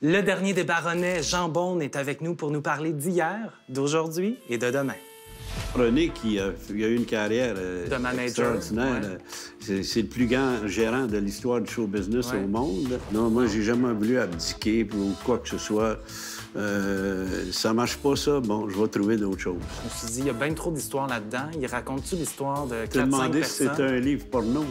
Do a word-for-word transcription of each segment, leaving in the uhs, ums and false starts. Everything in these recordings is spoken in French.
Le dernier des baronnets, Jean Beaune, est avec nous pour nous parler d'hier, d'aujourd'hui et de demain. René, qui a, il a eu une carrière euh, de manager, extraordinaire. Ouais. C'est le plus grand gérant de l'histoire du show business ouais. au monde. Non, moi, j'ai jamais voulu abdiquer ou quoi que ce soit. Euh, ça marche pas, ça. Bon, je vais trouver d'autres choses. Je me suis dit, il y a bien trop d'histoires là-dedans. Il raconte-tu l'histoire de quatre cinq personnes? Tu demandé si c'était un livre porno.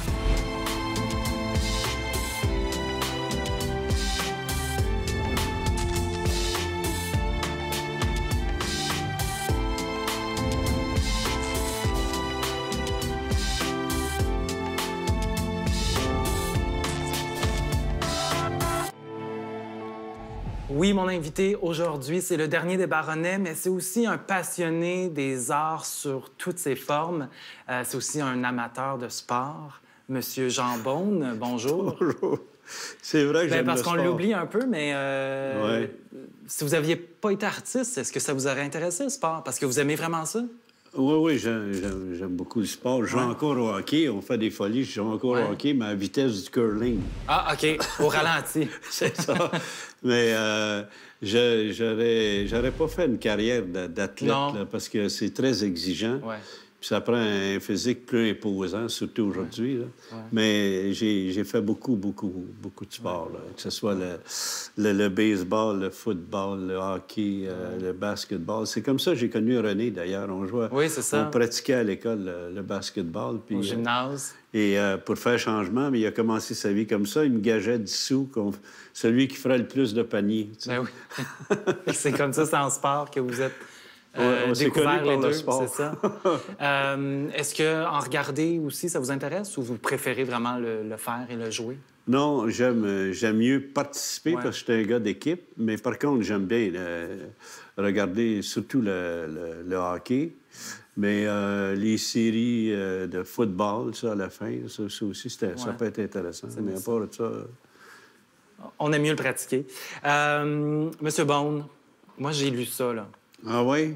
Oui, mon invité aujourd'hui, c'est le dernier des baronnets, mais c'est aussi un passionné des arts sur toutes ses formes. Euh, c'est aussi un amateur de sport. Monsieur Jean Beaune, bonjour. Bonjour. C'est vrai que ben, j'aime parce le qu'on sport. l'oublie un peu, mais euh, ouais. si vous n'aviez pas été artiste, est-ce que ça vous aurait intéressé, le sport? Parce que vous aimez vraiment ça? Oui, oui, j'aime beaucoup le sport. Je joue ouais. encore au hockey. On fait des folies. Je joue encore ouais. au hockey, mais à vitesse du curling. Ah, OK. Au ralenti. C'est ça. Mais euh, j'aurais pas fait une carrière d'athlète parce que c'est très exigeant. Ouais. Puis ça prend un physique plus imposant, surtout aujourd'hui. Ouais. Ouais. Mais j'ai fait beaucoup, beaucoup, beaucoup de sport. Ouais. Là. Que ce soit le, le, le baseball, le football, le hockey, ouais. euh, le basketball. C'est comme ça que j'ai connu René, d'ailleurs. On jouait, oui, c'est ça. On pratiquait à l'école le, le basketball. Puis, au gymnase. Euh, et euh, pour faire changement, mais il a commencé sa vie comme ça. Il me gageait dix sous, celui qui ferait le plus de paniers. Tu sais. Ben oui. C'est comme ça, c'est en sport que vous êtes... Euh, on découvert les deux, c'est ça. euh, Est-ce qu'en regarder aussi, ça vous intéresse ou vous préférez vraiment le, le faire et le jouer? Non, j'aime j'aime mieux participer ouais. parce que je suis un gars d'équipe, mais par contre, j'aime bien euh, regarder surtout le, le, le hockey. Mais euh, les séries euh, de football, ça, à la fin, ça, ça aussi, ouais. ça peut être intéressant. Mais à part ça... On aime mieux le pratiquer. Euh, Monsieur Beaune, moi, j'ai lu ça, là. Ah oui?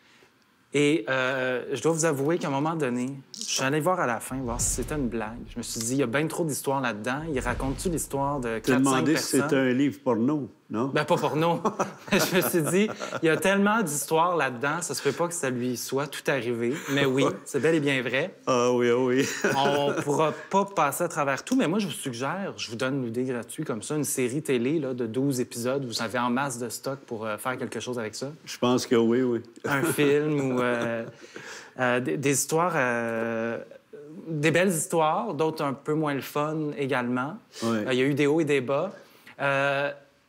Et euh, je dois vous avouer qu'à un moment donné, je suis allé voir à la fin, voir si c'était une blague. Je me suis dit, il y a bien trop d'histoires là-dedans. Il raconte-tu l'histoire de quatre cinq personnes? Tu demandé si c'était un livre porno, non? Ben pas porno. Je me suis dit, il y a tellement d'histoires là-dedans, ça se peut pas que ça lui soit tout arrivé. Mais oui, c'est bel et bien vrai. Ah oui, ah oui. On pourra pas passer à travers tout, mais moi, je vous suggère, je vous donne une idée gratuite comme ça, une série télé là, de douze épisodes. Vous avez en masse de stock pour euh, faire quelque chose avec ça? Je pense que oui, oui. Un film ou euh, euh, des, des histoires... Euh, des belles histoires, d'autres un peu moins le fun également. Oui. Euh, il y a eu des hauts et des bas. Euh,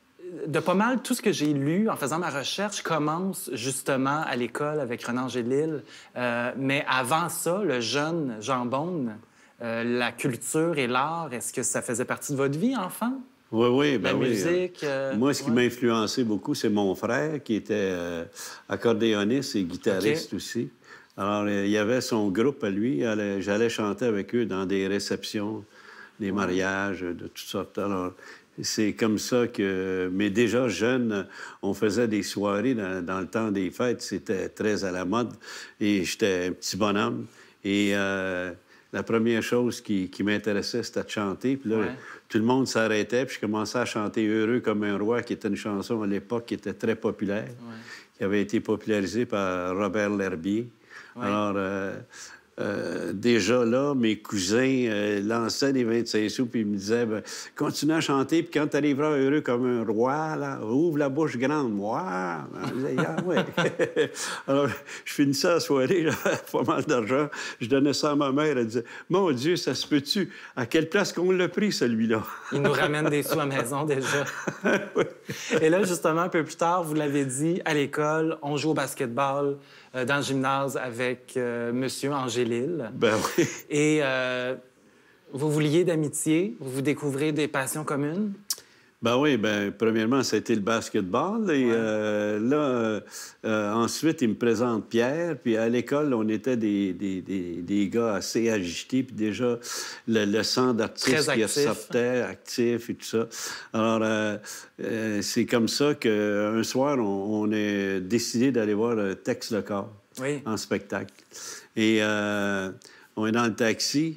de pas mal, tout ce que j'ai lu en faisant ma recherche commence justement à l'école avec René Angélil. Euh, mais avant ça, le jeune Jean Beaune, euh, la culture et l'art, est-ce que ça faisait partie de votre vie, enfant? Oui, oui, bien La oui. musique... Euh, Moi, ce qui ouais. m'a influencé beaucoup, c'est mon frère, qui était euh, accordéoniste et guitariste okay. aussi. Alors, il y avait son groupe à lui. J'allais chanter avec eux dans des réceptions, des mariages, de toutes sortes. Alors, c'est comme ça que... Mais déjà, jeune, on faisait des soirées dans, dans le temps des fêtes. C'était très à la mode. Et j'étais un petit bonhomme. Et euh, la première chose qui, qui m'intéressait, c'était de chanter. Puis là, ouais. tout le monde s'arrêtait. Puis je commençais à chanter « Heureux comme un roi », qui était une chanson à l'époque qui était très populaire, ouais. qui avait été popularisée par Robert L'Herbier. Ouais. Alors, euh, euh, déjà là, mes cousins euh, lançaient les vingt-cinq sous, puis ils me disaient ben, « Continue à chanter, puis quand tu arriveras heureux comme un roi, là, ouvre la bouche grande. » Moi, je disais « Ah, ouais. » Alors, je finissais la soirée, j'avais pas mal d'argent. Je donnais ça à ma mère, elle disait « Mon Dieu, ça se peut-tu? À quelle place qu'on l'a pris, celui-là? » Il nous ramène des sous à la maison, déjà. Oui. Et là, justement, un peu plus tard, vous l'avez dit, à l'école, on joue au basketball euh, dans le gymnase avec euh, Monsieur Angélil. Ben oui. Et euh, vous vous liez d'amitié, vous vous découvrez des passions communes? Ben oui, ben premièrement, ça a été le basketball. Et ouais. euh, là, euh, ensuite, il me présente Pierre. Puis à l'école, on était des, des, des, des gars assez agités. Puis déjà, le, le sang d'artiste qui ressortait, actif et tout ça. Alors, euh, euh, c'est comme ça qu'un soir, on, on a décidé d'aller voir Tex Le Corps oui. en spectacle. Et euh, on est dans le taxi.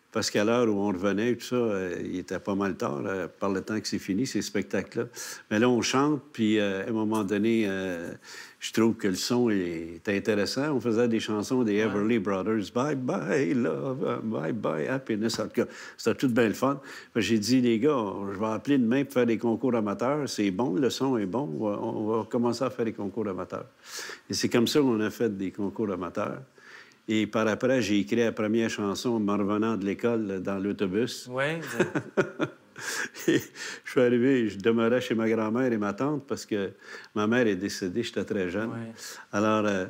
parce qu'à l'heure où on revenait, tout ça, euh, il était pas mal tard, euh, par le temps que c'est fini, ces spectacles-là. Mais là, on chante, puis euh, à un moment donné, euh, je trouve que le son est intéressant. On faisait des chansons des Everly Brothers. Bye bye love, bye bye happiness. En tout cas, c'était tout bien le fun. J'ai dit, les gars, je vais appeler demain pour faire des concours amateurs. C'est bon, le son est bon. On va, on va commencer à faire des concours amateurs. Et c'est comme ça qu'on a fait des concours amateurs. Et par après, j'ai écrit la première chanson en me revenant de l'école dans l'autobus. Oui. Je suis arrivé, je demeurais chez ma grand-mère et ma tante parce que ma mère est décédée, j'étais très jeune. Ouais. Alors, euh,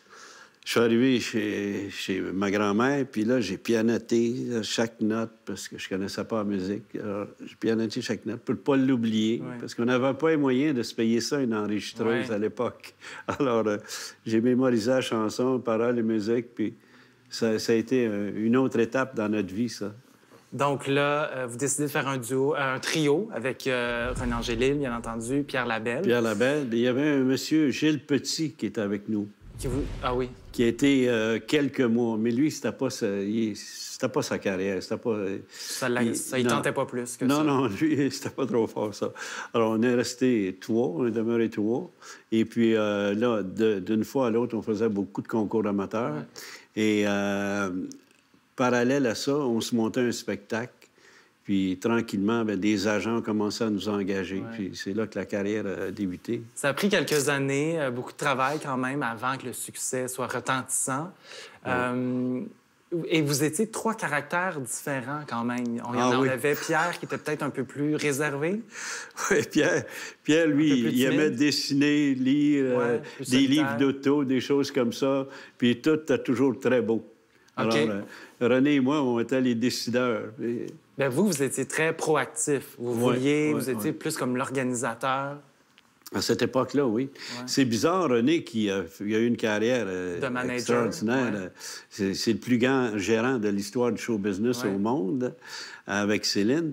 je suis arrivé chez, chez ma grand-mère, puis là, j'ai pianoté chaque note parce que je connaissais pas la musique. Alors, j'ai pianoté chaque note pour ne pas l'oublier, Ouais. parce qu'on n'avait pas les moyens de se payer ça, une enregistreuse Ouais. à l'époque. Alors, euh, j'ai mémorisé la chanson, paroles et musique, puis ça, ça a été euh, une autre étape dans notre vie, ça. Donc là, euh, vous décidez de faire un duo, un trio avec euh, René Angélil, bien entendu, Pierre Labelle. Pierre Labelle. Il y avait un monsieur, Gilles Petit, qui était avec nous. Qui vous... Ah oui. Qui a été euh, quelques mois. Mais lui, c'était pas sa, il, c'était pas sa carrière. C'était pas... Ça ne il, tentait pas plus que non, ça. Non, non, lui, c'était pas trop fort, ça. Alors, on est restés trois, on est demeuré trois. Et puis, euh, là, de, d'une fois à l'autre, on faisait beaucoup de concours amateurs. Ouais. Et... Euh, parallèle à ça, on se montait un spectacle. Puis, tranquillement, bien, des agents ont commencé à nous engager. Ouais. Puis, c'est là que la carrière a débuté. Ça a pris quelques années, euh, beaucoup de travail quand même, avant que le succès soit retentissant. Ouais. Euh, et vous étiez trois caractères différents quand même. On, ah, on oui. avait Pierre qui était peut-être un peu plus réservé. Oui, Pierre, Pierre lui, il aimait dessiner, lire, ouais, euh, des solitaire. livres d'auto, des choses comme ça. Puis, tout était toujours très beau. Alors, okay. euh, René et moi, on était les décideurs. Et... Bien, vous, vous étiez très proactif. Vous ouais, vouliez, ouais, vous étiez ouais. plus comme l'organisateur. À cette époque-là, oui. Ouais. C'est bizarre, René, qui a, il a eu une carrière euh, de manager, extraordinaire. Ouais. C'est, c'est le plus grand gérant de l'histoire du show business ouais. au monde, avec Céline.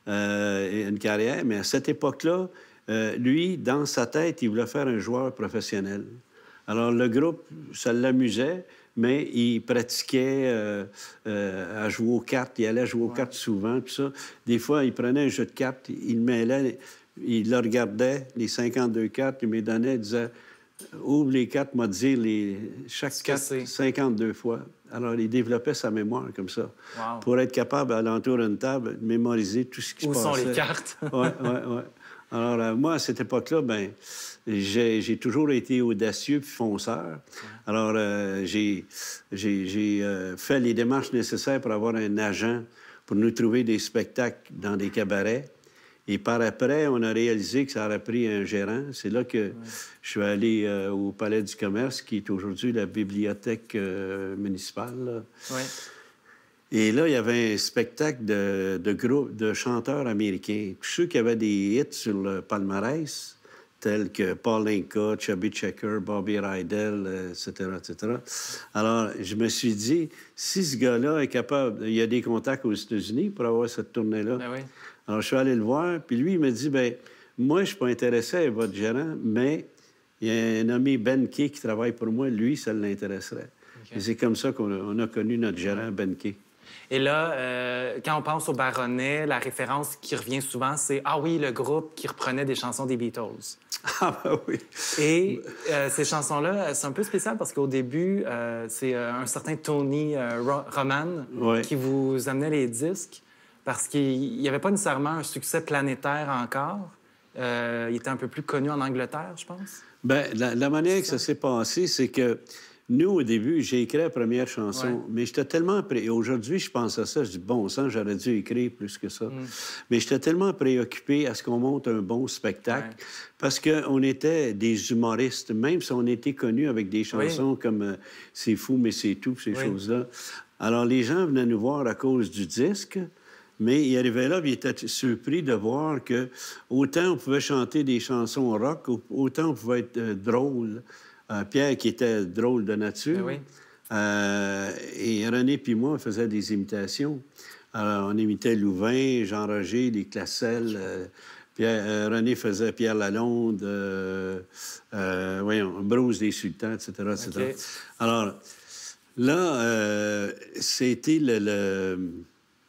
Euh, une carrière. Mais à cette époque-là, euh, lui, dans sa tête, il voulait faire un joueur professionnel. Alors, le groupe, ça l'amusait, mais il pratiquait euh, euh, à jouer aux cartes. Il allait jouer aux ouais. cartes souvent, tout ça. Des fois, il prenait un jeu de cartes, il le mêlait, il le regardait, les cinquante-deux cartes, il me les donnait, il disait « Ouvre les cartes, m'a dit les... chaque carte cinquante-deux fois. » Alors, il développait sa mémoire comme ça, wow. pour être capable, à l'entour d'une table, de mémoriser tout ce qui Où se passait. Où sont les cartes? Oui, oui, oui. Alors, euh, moi, à cette époque-là, bien, j'ai, j'ai toujours été audacieux puis fonceur. Alors, euh, j'ai, j'ai, j'ai euh, fait les démarches nécessaires pour avoir un agent pour nous trouver des spectacles dans des cabarets. Et par après, on a réalisé que ça aurait pris un gérant. C'est là que ouais. je suis allé euh, au Palais du Commerce, qui est aujourd'hui la bibliothèque euh, municipale. Oui. Et là, il y avait un spectacle de, de groupe de chanteurs américains. Tous ceux qui avaient des hits sur le palmarès, tels que Paul Anka, Chubby Checker, Bobby Rydell, et cetera, et cetera. Alors, je me suis dit, si ce gars-là est capable... Il y a des contacts aux États-Unis pour avoir cette tournée-là. Ben oui. Alors, je suis allé le voir, puis lui, il me dit, bien, moi, je ne suis pas intéressé à votre gérant, mais il y a un nommé Ben Kay qui travaille pour moi. Lui, ça l'intéresserait. Okay. Et c'est comme ça qu'on a, on a connu notre gérant, Ben Kay. Et là, euh, quand on pense au Baronnet, la référence qui revient souvent, c'est « Ah oui, le groupe qui reprenait des chansons des Beatles ». Ah ben oui. Et euh, ces chansons-là, c'est un peu spécial parce qu'au début, euh, c'est euh, un certain Tony euh, Roman ouais. qui vous amenait les disques parce qu'il n'y avait pas nécessairement un succès planétaire encore. Euh, il était un peu plus connu en Angleterre, je pense. Bien, la, la manière que ça s'est passé, c'est que nous, au début, j'ai écrit la première chanson, ouais. mais j'étais tellement... Pré... Aujourd'hui, je pense à ça, je dis, bon sang, j'aurais dû écrire plus que ça. Mm. Mais j'étais tellement préoccupé à ce qu'on monte un bon spectacle, ouais. parce qu'on était des humoristes, même si on était connus avec des chansons oui. comme euh, « C'est fou, mais c'est tout », ces oui. choses-là. Alors, les gens venaient nous voir à cause du disque, mais ils arrivaient là, puis ils étaient surpris de voir que autant on pouvait chanter des chansons rock, autant on pouvait être euh, drôle. Euh, Pierre, qui était drôle de nature, oui. euh, et René puis moi, on faisait des imitations. Alors, on imitait Louvain, Jean-Roger, les Classel. Euh, Pierre, euh, René faisait Pierre Lalonde, euh, euh, voyons, Bruce des Sultans, et cetera, et cetera. Okay. Alors, là, euh, c'était le... le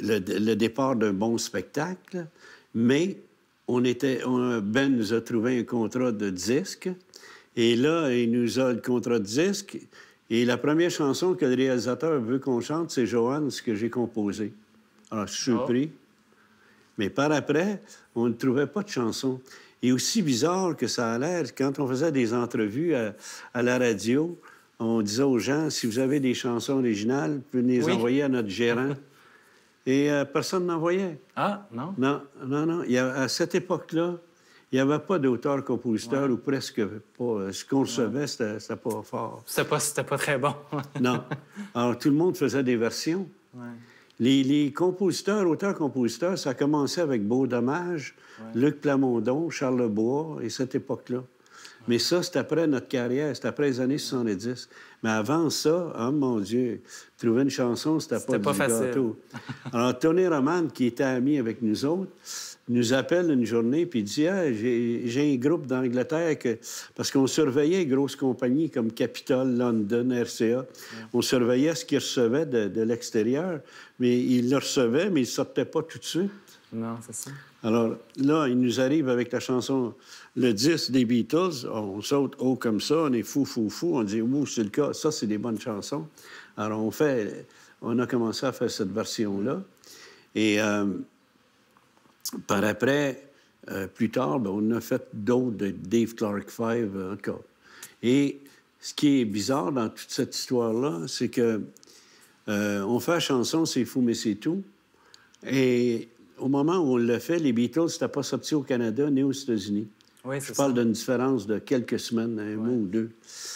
le, le départ d'un bon spectacle, mais on était, on, Ben nous a trouvé un contrat de disque, et là, il nous a le contrat de disque, et la première chanson que le réalisateur veut qu'on chante, c'est Joanne, ce que j'ai composé. Alors, je suis surpris. Oh. Mais par après, on ne trouvait pas de chanson. Et aussi bizarre que ça a l'air, quand on faisait des entrevues à, à la radio, on disait aux gens, si vous avez des chansons originales, vous pouvez les oui. envoyer à notre gérant. Et euh, personne n'envoyait. Ah, non? Non, non, non. Il y a, à cette époque-là, il n'y avait pas d'auteur-compositeur ouais. ou presque pas. Ce qu'on recevait, ouais. c'était pas fort. C'était pas, c'était pas très bon. Non. Alors, tout le monde faisait des versions. Ouais. Les, les compositeurs, auteurs-compositeurs, ça a commencé avec Beau Dommage, ouais. Luc Plamondon, Charles Lebois, et cette époque-là. Ouais. Mais ça, c'est après notre carrière, c'est après les années soixante-dix. Mais avant ça, oh mon Dieu, trouver une chanson, c'était pas, pas du facile. Gâteau. Alors, Tony Roman, qui était ami avec nous autres, nous appelle une journée puis il dit ah, « j'ai un groupe d'Angleterre que... » Parce qu'on surveillait les grosses compagnies comme Capitol, London, R C A. Ouais. On surveillait ce qu'ils recevaient de, de l'extérieur, mais ils le recevaient, mais ils ne sortaient pas tout de suite. Non, c'est ça. Alors là, il nous arrive avec la chanson, le disque des Beatles. On saute haut comme ça, on est fou, fou, fou. On dit « Ouh, c'est le cas, ça, c'est des bonnes chansons. » Alors on fait... On a commencé à faire cette version-là. Et... Euh, Par après, euh, plus tard, bien, on a fait d'autres de Dave Clark Five, euh, en tout cas. Et ce qui est bizarre dans toute cette histoire-là, c'est que euh, on fait la chanson « C'est fou, mais c'est tout ». Et au moment où on l'a fait, les Beatles n'étaient pas sortis au Canada ni aux États-Unis. Oui, Je parle d'une différence de quelques semaines, un ouais. mois ou deux.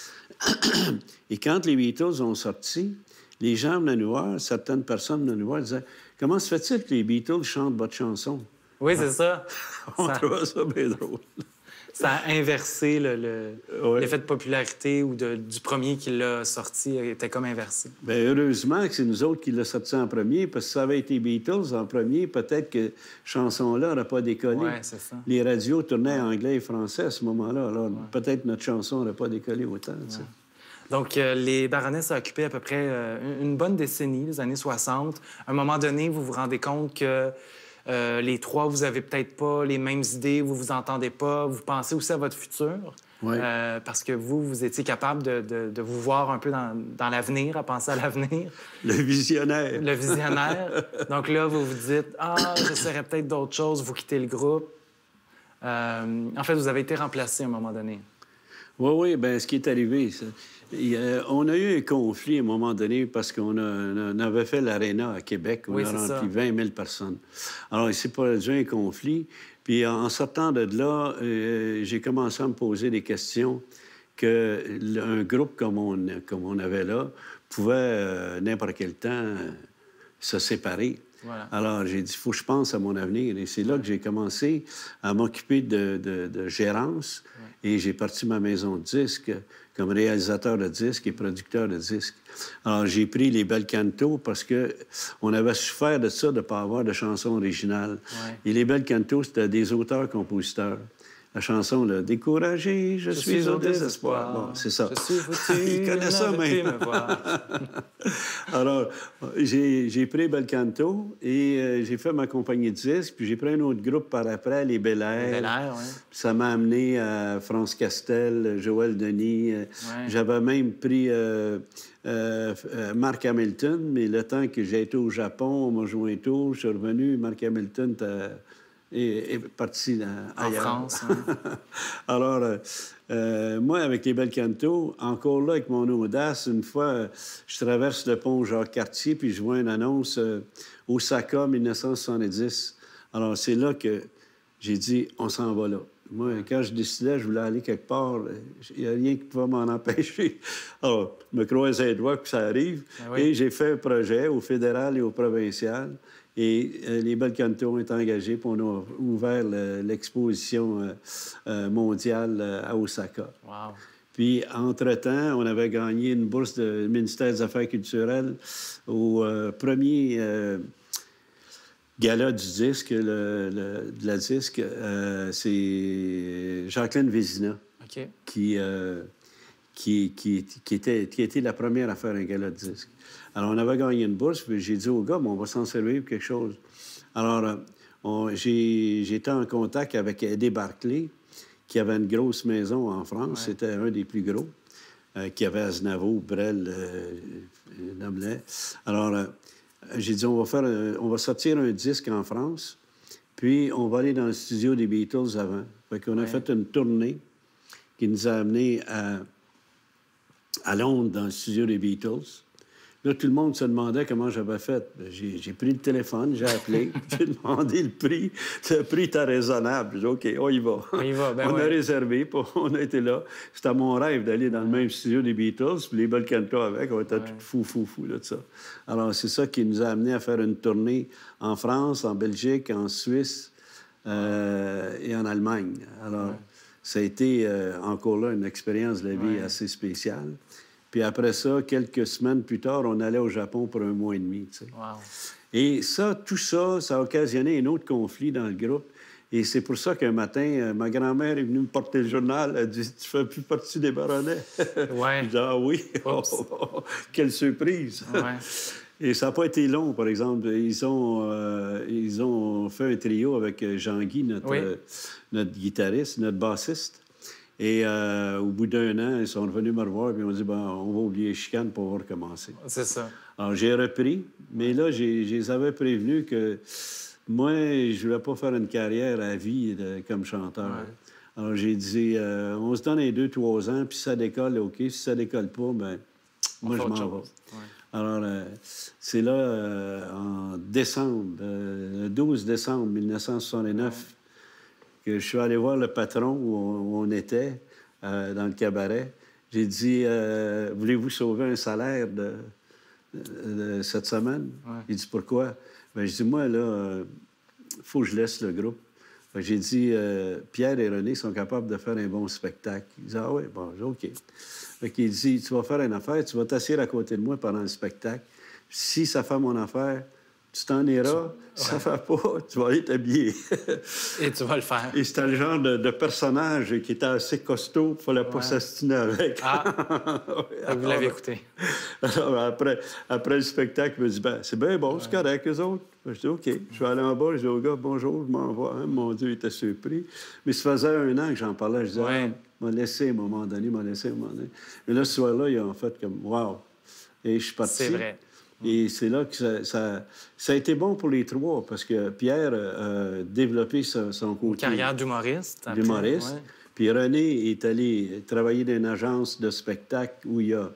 Et quand les Beatles ont sorti, les gens venaient nous voir, certaines personnes venaient nous voir et disaient « Comment se fait-il que les Beatles chantent votre chanson? » Oui, c'est ça. On ça... trouvait ça bien drôle. Ça a inversé le, le... Oui. l'effet de popularité ou de, du premier qui l'a sorti était comme inversé. Bien, heureusement que c'est nous autres qui l'a sorti en premier, parce que si ça avait été Beatles en premier, peut-être que cette chanson-là n'aurait pas décollé. Oui, c'est ça. Les radios tournaient ouais. anglais et français à ce moment-là, alors ouais. peut-être notre chanson n'aurait pas décollé autant. Ouais. Donc, euh, les Baroness ont occupé à peu près euh, une bonne décennie, les années soixante. À un moment donné, vous vous rendez compte que Euh, les trois, vous avez peut-être pas les mêmes idées, vous vous entendez pas, vous pensez aussi à votre futur. Oui. Euh, parce que vous, vous étiez capable de, de, de vous voir un peu dans, dans l'avenir, à penser à l'avenir. Le visionnaire. Le visionnaire. Donc là, vous vous dites « Ah, j'essaierai peut-être d'autres choses », vous quittez le groupe. Euh, en fait, vous avez été remplacé à un moment donné. Oui, oui, bien, ce qui est arrivé, ça... Il, euh, on a eu un conflit à un moment donné parce qu'on a, on avait fait l'Arena à Québec. On oui, a rempli ça. vingt mille personnes. Alors, il s'est produit un conflit. Puis, en sortant de là, euh, j'ai commencé à me poser des questions qu'un groupe comme on, comme on avait là pouvait, euh, n'importe quel temps, euh, se séparer. Voilà. Alors, j'ai dit, il faut que je pense à mon avenir. Et c'est là que j'ai commencé à m'occuper de, de, de gérance. Ouais. Et j'ai parti ma maison de disques comme réalisateur de disques et producteur de disques. Alors, j'ai pris les Bel Canto parce qu'on avait souffert de ça, de ne pas avoir de chansons originales. Ouais. Et les Bel Canto, c'était des auteurs-compositeurs. La chanson, là, « Découragé, je, je suis, suis au désespoir ». Bon, c'est ça. Je suis foutu, il connaît ça maintenant. Alors, j'ai pris Bel Canto et euh, j'ai fait ma compagnie de disques, puis j'ai pris un autre groupe par après, les Bel Air. Bel Air, oui. Ça m'a amené à France Castel, Joël Denis. Ouais. J'avais même pris euh, euh, Mark Hamilton, mais le temps que j'ai été au Japon, on m'a joint tôt, je suis revenu, Mark Hamilton était... est, est parti dans, en ailleurs. France. Hein. Alors, euh, euh, moi, avec les Bel Canto, encore là, avec mon audace, une fois, euh, je traverse le pont Jacques-Cartier, puis je vois une annonce euh, Osaka mille neuf cent soixante-dix. Alors, c'est là que j'ai dit, on s'en va là. Moi, quand je décidais, je voulais aller quelque part, il n'y a rien qui pouvait m'en empêcher. Alors, je me croisais les doigts que ça arrive. Ah oui. Et j'ai fait un projet au fédéral et au provincial. Et euh, les Bel Canto ont été engagés, puis on a ouvert l'exposition euh, euh, mondiale euh, à Osaka. Wow. Puis, entre-temps, on avait gagné une bourse du ministère des Affaires culturelles au euh, premier euh, gala du disque, le, le, de la disque. Euh, c'est Jacqueline Vézina okay. qui, euh, qui, qui, qui, était, qui était la première à faire un gala de disque. Alors, on avait gagné une bourse, puis j'ai dit au gars, bon, on va s'en servir pour quelque chose. Alors, on, j'ai, j'étais en contact avec Eddie Barclay, qui avait une grosse maison en France. Ouais. C'était un des plus gros, euh, qui avait Aznavour, Brel, euh, Noblet. Alors, euh, j'ai dit, on va, faire un, on va sortir un disque en France, puis on va aller dans le studio des Beatles avant. Fait qu'on a ouais. fait une tournée qui nous a amenés à, à Londres, dans le studio des Beatles. Là, tout le monde se demandait comment j'avais fait. J'ai, j'ai pris le téléphone, j'ai appelé, j'ai demandé le prix. Le prix était raisonnable. J'ai dit, OK, on y va. On y va, ben On ouais. a réservé, puis on a été là. C'était mon rêve d'aller dans le même studio des Beatles, puis les Balkans avec. On était ouais. tout fou, fou, fou, là, de ça. Alors, c'est ça qui nous a amenés à faire une tournée en France, en Belgique, en Suisse euh, et en Allemagne. Alors, ouais. ça a été, euh, encore là, une expérience de la vie ouais. assez spéciale. Puis après ça, quelques semaines plus tard, on allait au Japon pour un mois et demi. Tu sais. Wow. Et ça, tout ça, ça a occasionné un autre conflit dans le groupe. Et c'est pour ça qu'un matin, euh, ma grand-mère est venue me porter le journal. Elle a dit, tu fais plus partie des Baronnets. Ouais. Je dis, ah oui, oh, oh, oh, quelle surprise. Ouais. Et ça n'a pas été long, par exemple. Ils ont, euh, ils ont fait un trio avec Jean-Guy, notre, oui. euh, notre guitariste, notre bassiste. Et euh, au bout d'un an, ils sont revenus me revoir et ils m'ont dit, ben, on va oublier Chicane pour recommencer. C'est ça. Alors, j'ai repris, mais là, j'ai, je les avais prévenus que moi, je ne voulais pas faire une carrière à vie de, comme chanteur. Ouais. Alors, j'ai dit, euh, on se donne les deux, trois ans, puis si ça décolle, OK. Si ça décolle pas, ben moi, je m'en vais. Ouais. Alors, euh, c'est là, euh, en décembre, euh, le douze décembre mille neuf cent soixante-neuf, ouais. que je suis allé voir le patron où on, où on était, euh, dans le cabaret. J'ai dit, euh, voulez-vous sauver un salaire de, de, de cette semaine? Ouais. Il dit, pourquoi? Bien, je dis, moi, là, il euh, faut que je laisse le groupe. Fait que j'ai dit, euh, Pierre et René sont capables de faire un bon spectacle. Il dit, ah oui, bon, OK. Fait qu'il dit, tu vas faire une affaire, tu vas t'asseoir à côté de moi pendant le spectacle. Si ça fait mon affaire, tu t'en iras. Tu... Si ouais. ça fait pas, tu vas aller t'habiller. Et tu vas le faire. Et c'était le genre de, de personnage qui était assez costaud. Il ne fallait pas ouais. s'astiner avec. Ah! ouais, vous l'avez écouté. Alors, après, après le spectacle, il me dit, ben, c'est bien bon, ouais. c'est correct, eux autres. Je dis, OK. Je suis allé en bas, je dis au gars, bonjour, je m'envoie. Hein? Mon Dieu, il était surpris. Mais ça faisait un an que j'en parlais. Je disais, ouais. ah, m'a laissé à un moment donné, m'a laissé à un moment donné. Mais là, ce soir-là, il a en fait comme, wow. Et je suis parti. C'est vrai. Et c'est là que ça, ça, ça a été bon pour les trois, parce que Pierre a développé son, son côté... Une carrière d'humoriste. D'humoriste. Ouais. Puis René est allé travailler dans une agence de spectacle où il a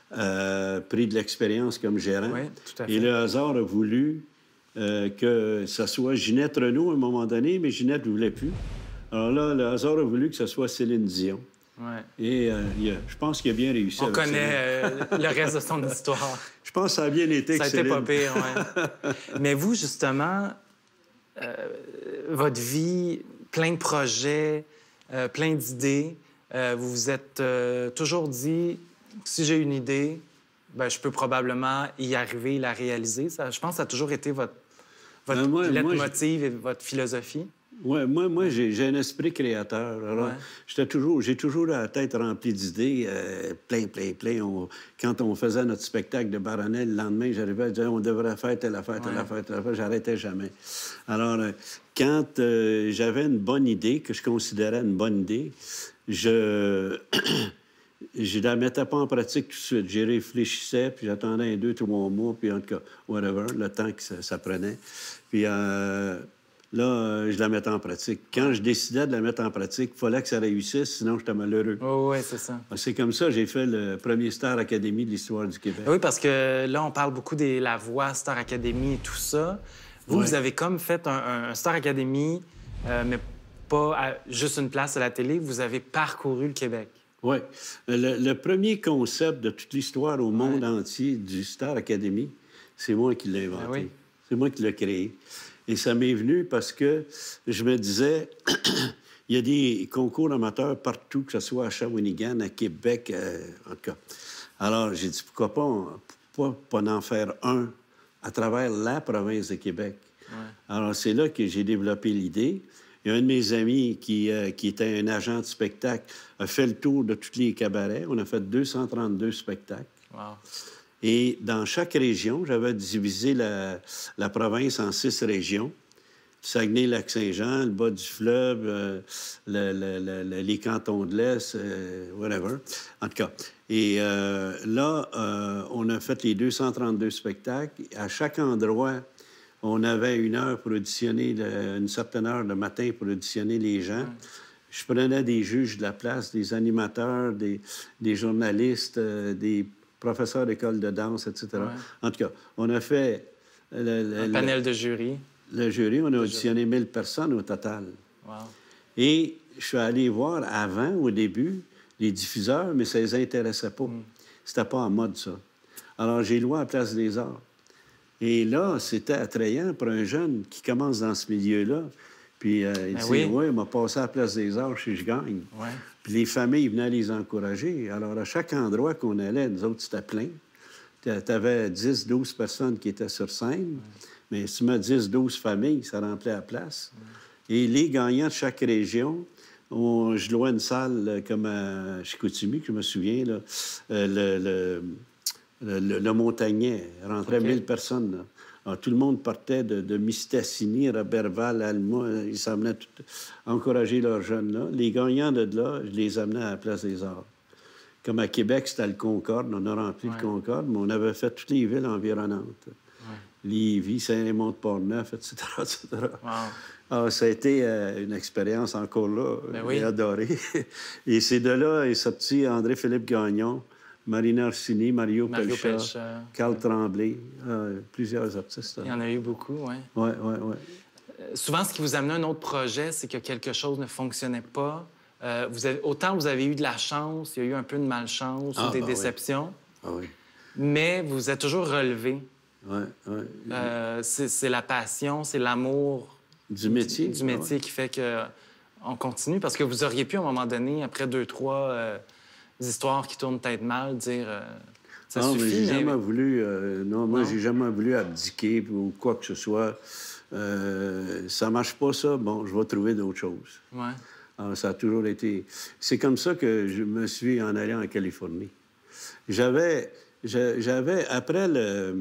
euh, pris de l'expérience comme gérant. Oui, tout à fait. Et le hasard a voulu euh, que ça soit Ginette Renault à un moment donné, mais Ginette ne voulait plus. Alors là, le hasard a voulu que ce soit Céline Dion. Ouais. Et euh, a, je pense qu'il a bien réussi. On connaît euh, le reste de son histoire. Je pense que ça a bien été. Ça a été pas pire, oui. Mais vous, justement, euh, votre vie, plein de projets, euh, plein d'idées, euh, vous vous êtes euh, toujours dit, si j'ai une idée, ben, je peux probablement y arriver, la réaliser. Ça, je pense que ça a toujours été votre, votre ben moi, leitmotiv et votre philosophie. Oui, moi, moi j'ai, j'ai un esprit créateur. Alors, ouais. j'étais toujours, j'ai toujours la tête remplie d'idées, euh, plein, plein, plein. On, quand on faisait notre spectacle de Baronnet, le lendemain, j'arrivais à dire on devrait faire telle affaire, telle ouais. affaire, telle affaire. J'arrêtais jamais. Alors, euh, quand euh, j'avais une bonne idée, que je considérais une bonne idée, je je la mettais pas en pratique tout de suite. J'y réfléchissais, puis j'attendais un, deux, trois mois, puis en tout cas, whatever, le temps que ça, ça prenait. Puis... Euh, Là, euh, je la mettais en pratique. Quand je décidais de la mettre en pratique, il fallait que ça réussisse, sinon j'étais malheureux. Oh, oui, c'est ça. C'est comme ça que j'ai fait le premier Star Academy de l'histoire du Québec. Oui, parce que là, on parle beaucoup de la voix Star Academy et tout ça. Vous, ouais. vous avez comme fait un, un Star Academy, euh, mais pas à, juste une place à la télé. Vous avez parcouru le Québec. Oui. Le, le premier concept de toute l'histoire au monde ouais. entier du Star Academy, c'est moi qui l'ai inventé. Ah, oui. C'est moi qui l'ai créé. Et ça m'est venu parce que je me disais, il y a des concours amateurs partout, que ce soit à Shawinigan, à Québec, euh, en tout cas. Alors, j'ai dit, pourquoi pas, pourquoi pas en faire un à travers la province de Québec? Ouais. Alors, c'est là que j'ai développé l'idée. Et un de mes amis, qui, euh, qui était un agent de spectacle, a fait le tour de tous les cabarets. On a fait deux cent trente-deux spectacles. Wow. Et dans chaque région, j'avais divisé la, la province en six régions. Saguenay-Lac-Saint-Jean, le bas du fleuve, euh, le, le, le, les cantons de l'Est, euh, whatever. En tout cas. Et euh, là, euh, on a fait les deux cent trente-deux spectacles. À chaque endroit, on avait une heure pour auditionner, le, une certaine heure le matin pour auditionner les gens. Ouais. Je prenais des juges de la place, des animateurs, des, des journalistes, euh, des professeurs d'école de danse, et cetera. Ouais. En tout cas, on a fait... Le, le, un panel de jury. Le jury, on a auditionné mille personnes au total. Wow. Et je suis allé voir avant, au début, les diffuseurs, mais ça ne les intéressait pas. Mm. C'était pas en mode, ça. Alors, j'ai loué à la Place des Arts. Et là, c'était attrayant pour un jeune qui commence dans ce milieu-là. Puis euh, il ben dit, oui, ouais, il m'a passé à la Place des Arts, je, je gagne. Ouais. Puis les familles venaient les encourager. Alors, à chaque endroit qu'on allait, nous autres, c'était plein. Tu avais dix, douze personnes qui étaient sur scène. Ouais. Mais si tu mets dix, douze familles, ça remplit la place. Ouais. Et les gagnants de chaque région, on, je louais une salle comme à Chicoutimi, que je me souviens, là, euh, le, le, le, le Montagnet, rentrait okay. mille personnes. Là. Alors, tout le monde partait de, de Mistassini, Roberval, Alma. Ils s'amenaient tout, encourager leurs jeunes là. Les gagnants de là, je les amenais à la Place des Arts. Comme à Québec, c'était le Concorde. On a rempli ouais. le Concorde, mais on avait fait toutes les villes environnantes. Ouais. Lévis, Saint-Raymond-de-Port-Neuf, et cetera, et cetera. Wow. Alors, ça a été euh, une expérience encore là. Ben oui. J'ai adoré. Et c'est de là est sorti André-Philippe Gagnon, Marina Orsini, Mario, Mario Pelcha, Carl ouais. Tremblay, euh, plusieurs artistes. Il y en a eu beaucoup, oui. Oui, oui, oui. Euh, souvent, ce qui vous amenait à un autre projet, c'est que quelque chose ne fonctionnait pas. Euh, vous avez, autant vous avez eu de la chance, il y a eu un peu de malchance ah, ou des ben déceptions, oui. Ah, oui. mais vous êtes toujours relevé. Oui, oui. Euh, c'est la passion, c'est l'amour du métier, du, du métier ah, qui fait qu'on continue, parce que vous auriez pu, à un moment donné, après deux, trois euh, histoires qui tournent peut-être mal, dire euh, ça non, suffit. Mais j'ai mais... jamais voulu, euh, non, moi, j'ai jamais voulu abdiquer ou quoi que ce soit. Euh, ça marche pas, ça, bon, je vais trouver d'autres choses. Ouais. Alors, ça a toujours été... C'est comme ça que je me suis en allant en Californie. J'avais... J'avais, après le,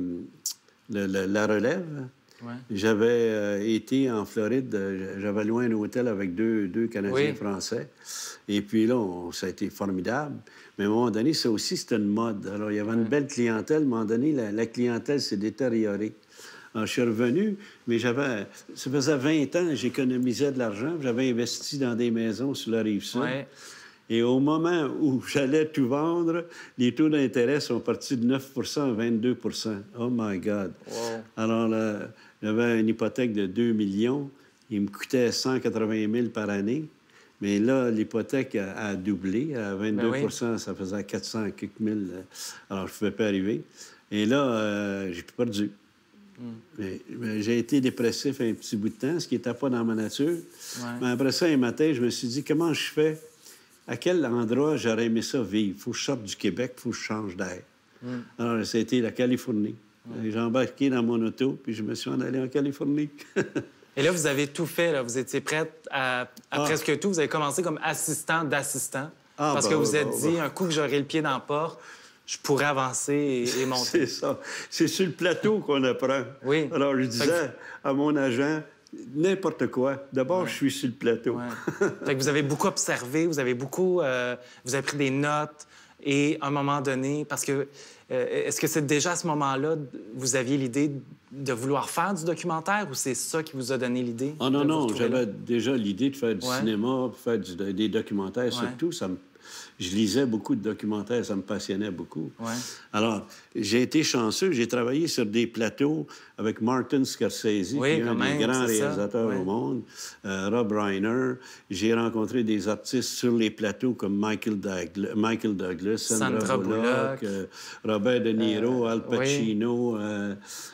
le, le, la relève, ouais. j'avais euh, été en Floride. J'avais loué un hôtel avec deux, deux Canadiens oui. français. Et puis là, on, ça a été formidable. Mais à un moment donné, ça aussi, c'était une mode. Alors, il y avait une belle clientèle. À un moment donné, la, la clientèle s'est détériorée. Alors, je suis revenu, mais j'avais... Ça faisait vingt ans que j'économisais de l'argent. J'avais investi dans des maisons sur la Rive-Sud. Ouais. Et au moment où j'allais tout vendre, les taux d'intérêt sont partis de neuf à vingt-deux. Oh my God! Wow. Alors, là, j'avais une hypothèque de deux millions. Il me coûtait cent quatre-vingt mille par année. Mais là, l'hypothèque a, a doublé. À vingt-deux ben oui. Ça faisait quatre cents quelques mille. Alors, je ne pouvais pas arriver. Et là, euh, j'ai perdu. Mm. Mais, mais j'ai été dépressif un petit bout de temps, ce qui n'était pas dans ma nature. Ouais. Mais après ça, un matin, je me suis dit, comment je fais? À quel endroit j'aurais aimé ça vivre? Il faut que je sorte du Québec, il faut que je change d'air. Mm. Alors, ça a été la Californie. Mm. J'ai embarqué dans mon auto, puis je me suis en allé en Californie. Et là, vous avez tout fait. Là. Vous étiez prête à, à ah. presque tout. Vous avez commencé comme assistant d'assistant. Ah, parce bah, que vous vous bah, êtes bah, dit, bah. un coup que j'aurai le pied dans la porte, je pourrais avancer et, et monter. C'est ça. C'est sur le plateau qu'on apprend. Oui. Alors, je disais que... à mon agent... N'importe quoi. D'abord, ouais. je suis sur le plateau. Ouais. Fait que vous avez beaucoup observé, vous avez beaucoup... Euh, vous avez pris des notes et à un moment donné... Parce que... Euh, est-ce que c'est déjà à ce moment-là, vous aviez l'idée de vouloir faire du documentaire ou c'est ça qui vous a donné l'idée? Ah non, non, j'avais déjà l'idée de faire du ouais. cinéma, de faire du, des documentaires. Ouais. Surtout, ça me... je lisais beaucoup de documentaires, ça me passionnait beaucoup. Ouais. Alors, j'ai été chanceux, j'ai travaillé sur des plateaux avec Martin Scorsese, oui, qui est un même, des grands réalisateurs ouais. au monde, euh, Rob Reiner. J'ai rencontré des artistes sur les plateaux comme Michael Douglas, Michael Douglas Sandra, Sandra Bullock, Bullock. Euh, Robert De Niro, euh, Al Pacino... Oui. Euh,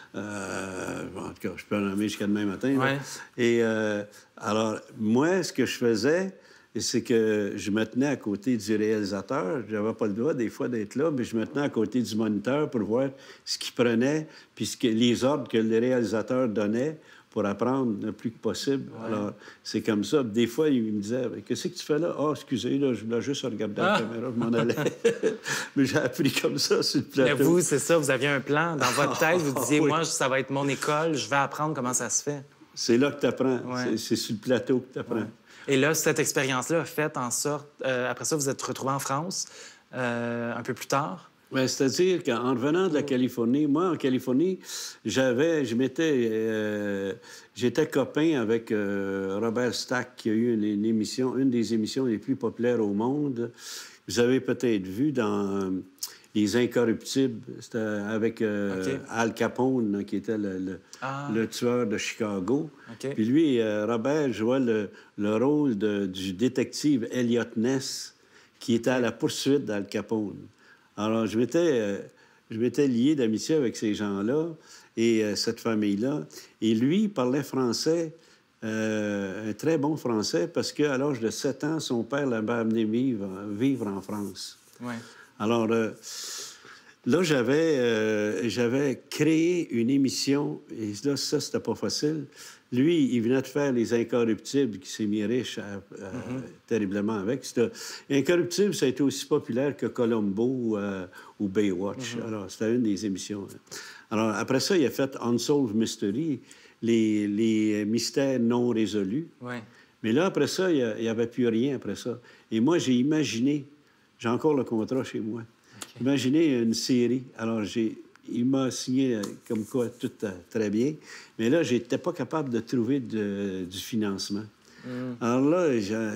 Euh, en tout cas, je peux en nommer jusqu'à demain matin. Ouais. Et euh, alors, moi, ce que je faisais, c'est que je me tenais à côté du réalisateur. Je n'avais pas le droit, des fois, d'être là, mais je me tenais à côté du moniteur pour voir ce qu'il prenait, puis ce que, les ordres que le réalisateur donnait pour apprendre le plus que possible. Ouais. Alors, c'est comme ça. Des fois, il me disait, « Qu'est-ce que tu fais là? »« Ah, oh, excusez, là, je voulais juste regarder ah. la caméra, je m'en allais. » Mais j'ai appris comme ça sur le plateau. Mais vous, c'est ça, vous aviez un plan dans votre tête. Vous disiez, oui. « Moi, ça va être mon école, je vais apprendre comment ça se fait. » C'est là que tu apprends. Ouais. C'est, c'est sur le plateau que tu apprends. Ouais. Et là, cette expérience-là a fait en sorte... Euh, après ça, vous êtes retrouvé en France euh, un peu plus tard. Bien, c'est-à-dire qu'en revenant de la Californie, moi, en Californie, j'avais... Je m'étais... Euh, j'étais copain avec euh, Robert Stack, qui a eu une, une émission, une des émissions les plus populaires au monde. Vous avez peut-être vu dans... Les Incorruptibles, c'était avec euh, okay. Al Capone, qui était le, le, ah. le tueur de Chicago. Okay. Puis lui, euh, Robert jouait le, le rôle de, du détective Elliot Ness, qui était à la poursuite d'Al Capone. Alors, je m'étais, euh, je m'étais lié d'amitié avec ces gens-là et euh, cette famille-là. Et lui, il parlait français, euh, un très bon français, parce qu'à l'âge de sept ans, son père l'avait amené vivre, vivre en France. Ouais. Alors, euh, là, j'avais, euh, j'avais créé une émission, et là, ça, c'était pas facile. Lui, il venait de faire Les Incorruptibles, qui s'est mis riche à, à, mm-hmm. terriblement avec. C'était... Incorruptibles, ça a été aussi populaire que Columbo euh, ou Baywatch. Mm-hmm. Alors, c'était une des émissions. Alors, après ça, il a fait Unsolved Mystery, les, les mystères non résolus. Ouais. Mais là, après ça, il n'y avait plus rien après ça. Et moi, j'ai imaginé... J'ai encore le contrat chez moi. Okay. Imaginez une série. Alors, j'ai... il m'a signé comme quoi tout euh, très bien. Mais là, je n'étais pas capable de trouver de... du financement. Mm. Alors là, je...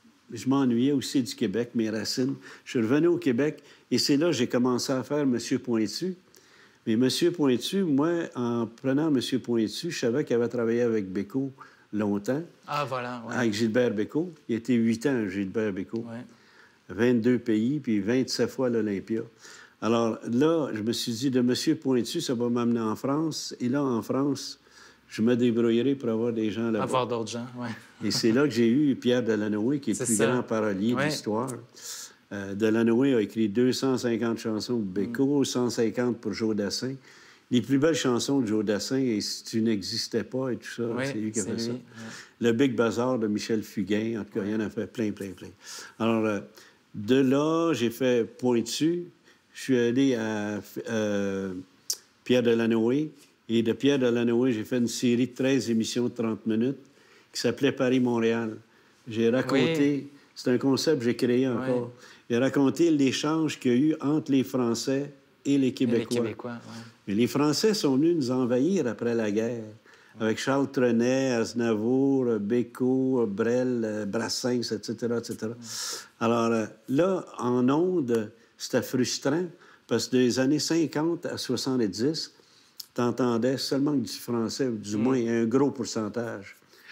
je m'ennuyais aussi du Québec, mes racines. Je suis revenu au Québec et c'est là que j'ai commencé à faire M. Pointu. Mais M. Pointu, moi, en prenant M. Pointu, je savais qu'il avait travaillé avec Bécaud longtemps. Ah, voilà. Ouais. Avec Gilbert Bécaud. Il était huit ans, Gilbert Bécaud. Ouais. vingt-deux pays, puis vingt-sept fois l'Olympia. Alors là, je me suis dit, de M. Pointu, ça va m'amener en France. Et là, en France, je me débrouillerai pour avoir des gens là-bas. Avoir d'autres gens, oui. Et c'est là que j'ai eu Pierre Delanoë, qui est, est le plus ça. grand parolier ouais. de l'histoire. Euh, Delanoë a écrit deux cent cinquante chansons pour Bécaud, mm. cent cinquante pour Joe Dassin. Les plus belles chansons de Joe Dassin, et Si tu n'existais pas, et tout ça, oui, c'est lui qui a fait lui. ça. Ouais. Le Big Bazar de Michel Fugain, en tout cas, ouais. il y en a fait plein, plein, plein. Alors, euh, de là, j'ai fait Pointu. Je suis allé à euh, Pierre Delanoë. Et de Pierre Delanoë, j'ai fait une série de treize émissions de trente minutes qui s'appelait Paris-Montréal. J'ai raconté... Oui. C'est un concept que j'ai créé encore. Oui. J'ai raconté l'échange qu'il y a eu entre les Français et les Québécois. Et les Québécois, oui. Mais les Français sont venus nous envahir après la guerre. Oui. Avec Charles Trenet, Aznavour, Bécaud, Brel, Brassens, et cetera, et cetera. Oui. Alors là, en ondes, c'était frustrant parce que des années cinquante à soixante-dix, tu entendais seulement du français, ou du mm. moins un gros pourcentage.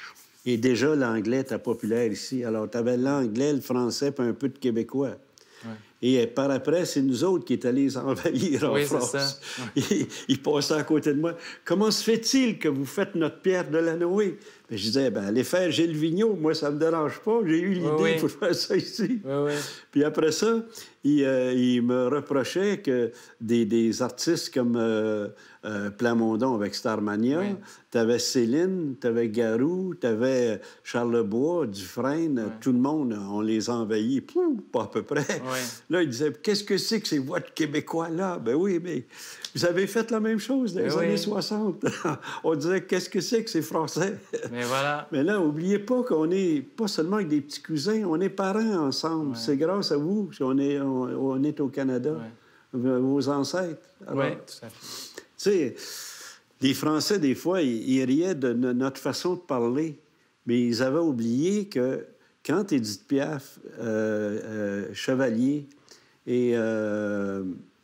Et déjà, l'anglais était populaire ici. Alors, tu avais l'anglais, le français, puis un peu de québécois. Ouais. Et par après, c'est nous autres qui étaient allés les envahir en oui, France. C'est ça. Ouais. Ils, ils passaient à côté de moi. « Comment se fait-il que vous faites notre Pierre Delanoë? » Je disais, ben allez faire Gilles Vigneault, moi, ça me dérange pas. J'ai eu l'idée oui, oui. pour faire ça ici. Oui, oui. Puis après ça, il, euh, il me reprochait que des, des artistes comme euh, euh, Plamondon avec Starmania, oui. tu avais Céline, tu avais Garou, tu avais Charlebois, Dufresne, oui. tout le monde, on les envahit, pouf, pas à peu près. Oui. Là, il disait, qu'est-ce que c'est que ces voix de Québécois-là? Ben oui, mais vous avez fait la même chose dans les oui. années soixante. On disait, qu'est-ce que c'est que ces Français? Mais voilà. Mais là, n'oubliez pas qu'on est pas seulement avec des petits cousins, on est parents ensemble. Ouais. C'est grâce à vous qu'on est, on, on est au Canada, ouais. vos ancêtres. Oui, tout à fait. Tu sais, les Français, des fois, ils, ils riaient de notre façon de parler, mais ils avaient oublié que quand Édith Piaf, euh, euh, Chevalier et euh,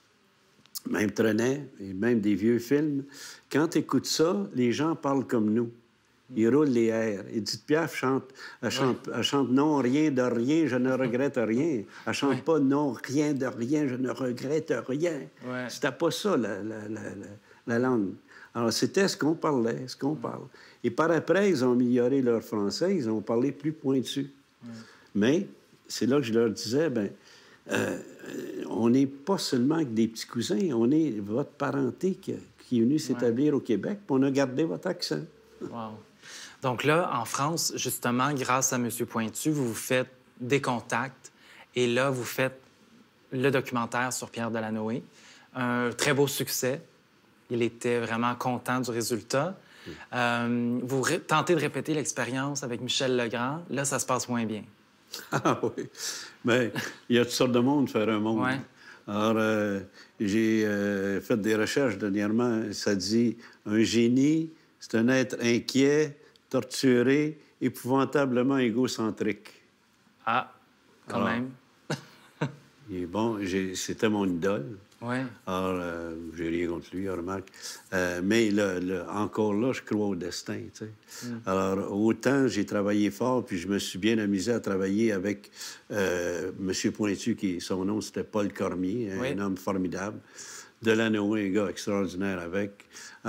même Trenet, et même des vieux films, quand tu écoutes ça, les gens parlent comme nous. Ils roulent les airs. Édith Piaf chante, elle chante, ouais. elle chante « Non, rien de rien, je ne regrette rien ». Elle chante ouais. pas « Non, rien de rien, je ne regrette rien ouais. ». C'était pas ça, la, la, la, la, la langue. Alors, c'était ce qu'on parlait, ce qu'on ouais. parle. Et par après, ils ont amélioré leur français, ils ont parlé plus pointu. Ouais. Mais c'est là que je leur disais, ben euh, on n'est pas seulement avec des petits cousins, on est votre parenté qui, qui est venu s'établir ouais. au Québec, puis on a gardé votre accent. Wow. Donc là, en France, justement, grâce à M. Pointu, vous vous faites des contacts et là, vous faites le documentaire sur Pierre Delanoë. Un très beau succès. Il était vraiment content du résultat. Mm. Euh, vous ré- tentez de répéter l'expérience avec Michel Legrand. Là, ça se passe moins bien. Ah oui. Bien, il y a toutes sortes de monde faire un monde. Ouais. Alors, euh, j'ai euh, fait des recherches dernièrement. Ça dit un génie, c'est un être inquiet, torturé, épouvantablement égocentrique. Ah, quand Alors, même. il est bon, j'ai... c'était mon idole. Oui. Alors, euh, j'ai rien contre lui, remarque. Euh, mais le, le, encore là, je crois au destin, tu sais. Mm. Alors, autant j'ai travaillé fort, puis je me suis bien amusé à travailler avec euh, M. Pointu, qui, son nom, c'était Paul Cormier, oui. Un homme formidable. Delanoë, un gars extraordinaire avec.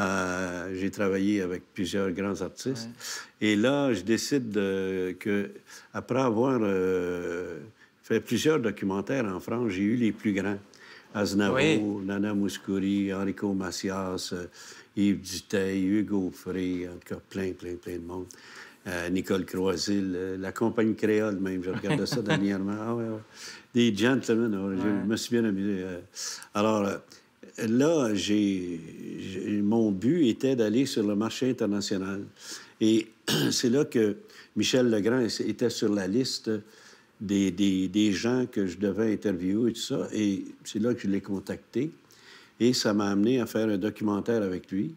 Euh, j'ai travaillé avec plusieurs grands artistes. Oui. Et là, je décide de, que, après avoir euh, fait plusieurs documentaires en France, j'ai eu les plus grands. Aznavour, oui. Nana Mouskouri, Enrico Macias, euh, Yves Duteil, Hugo Frey, en tout cas, plein, plein, plein de monde. Euh, Nicole Croisil, euh, la compagnie créole même, je regardais ça dernièrement. Ah, ouais, ouais. Des gentlemen, ouais. Je me suis bien amusé. Euh. Alors, euh, là, j'ai, j'ai, mon but était d'aller sur le marché international. Et c'est là que Michel Legrand était sur la liste Des, des, des gens que je devais interviewer et tout ça. Et c'est là que je l'ai contacté. Et ça m'a amené à faire un documentaire avec lui.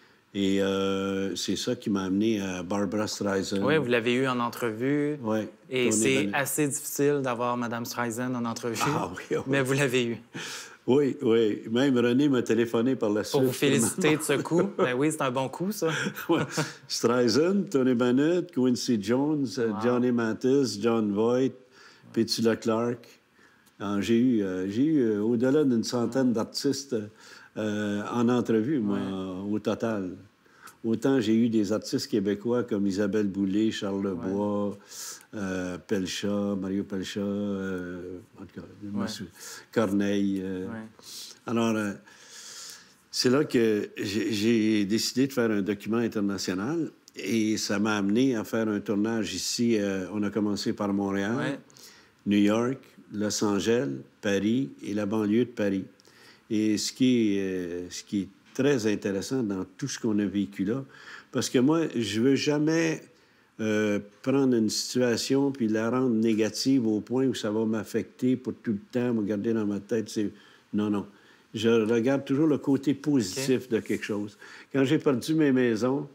Et euh, c'est ça qui m'a amené à Barbra Streisand. Oui, vous l'avez eu en entrevue. Oui. Et c'est assez difficile d'avoir Mme Streisand en entrevue. Ah oui, oui. Mais vous l'avez eu. Oui, oui. Même René m'a téléphoné par la suite. Pour vous féliciter de ce coup. Ben oui, c'est un bon coup, ça. Ouais. Streisand, Tony Bennett, Quincy Jones, wow. Johnny Mathis, John Voight, Petula Clark. Alors, j'ai eu, euh, j'ai eu euh, au-delà d'une centaine d'artistes euh, en entrevue, moi, ouais. au total. Autant j'ai eu des artistes québécois comme Isabelle Boulay, Charles Lebois, ouais. euh, Pelcha, Mario Pelcha, euh, en tout cas, ouais. Monsieur Corneille. Euh. Ouais. Alors, euh, c'est là que j'ai, j'ai décidé de faire un document international et ça m'a amené à faire un tournage ici. Euh, on a commencé par Montréal. Ouais. New York, Los Angeles, Paris et la banlieue de Paris. Et ce qui est, euh, ce qui est très intéressant dans tout ce qu'on a vécu là, parce que moi, je veux jamais euh, prendre une situation puis la rendre négative au point où ça va m'affecter pour tout le temps, me garder dans ma tête. C'est... Non, non. Je regarde toujours le côté positif okay. de quelque chose. Quand j'ai perdu mes maisons,